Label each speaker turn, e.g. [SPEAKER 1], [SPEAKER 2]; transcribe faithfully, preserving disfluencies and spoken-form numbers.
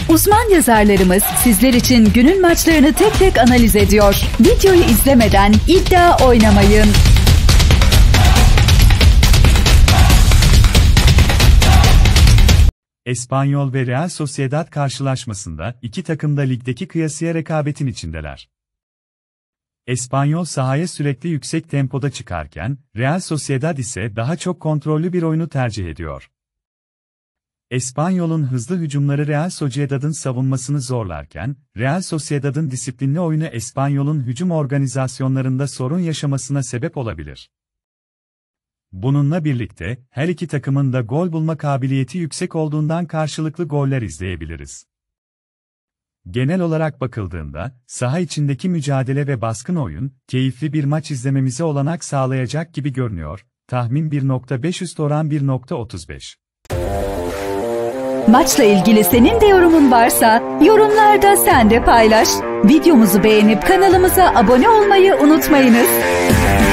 [SPEAKER 1] Uzman yazarlarımız sizler için günün maçlarını tek tek analiz ediyor. Videoyu izlemeden iddia oynamayın.
[SPEAKER 2] Espanyol ve Real Sociedad karşılaşmasında iki takım da ligdeki kıyasıya rekabetin içindeler. Espanyol sahaya sürekli yüksek tempoda çıkarken, Real Sociedad ise daha çok kontrollü bir oyunu tercih ediyor. Espanyol'un hızlı hücumları Real Sociedad'ın savunmasını zorlarken, Real Sociedad'ın disiplinli oyunu Espanyol'un hücum organizasyonlarında sorun yaşamasına sebep olabilir. Bununla birlikte, her iki takımın da gol bulma kabiliyeti yüksek olduğundan karşılıklı goller izleyebiliriz. Genel olarak bakıldığında, saha içindeki mücadele ve baskın oyun, keyifli bir maç izlememize olanak sağlayacak gibi görünüyor. Tahmin bir nokta beş üst oran bir nokta otuz beş.
[SPEAKER 1] Maçla ilgili senin de yorumun varsa, yorumlarda sen de paylaş. Videomuzu beğenip kanalımıza abone olmayı unutmayınız.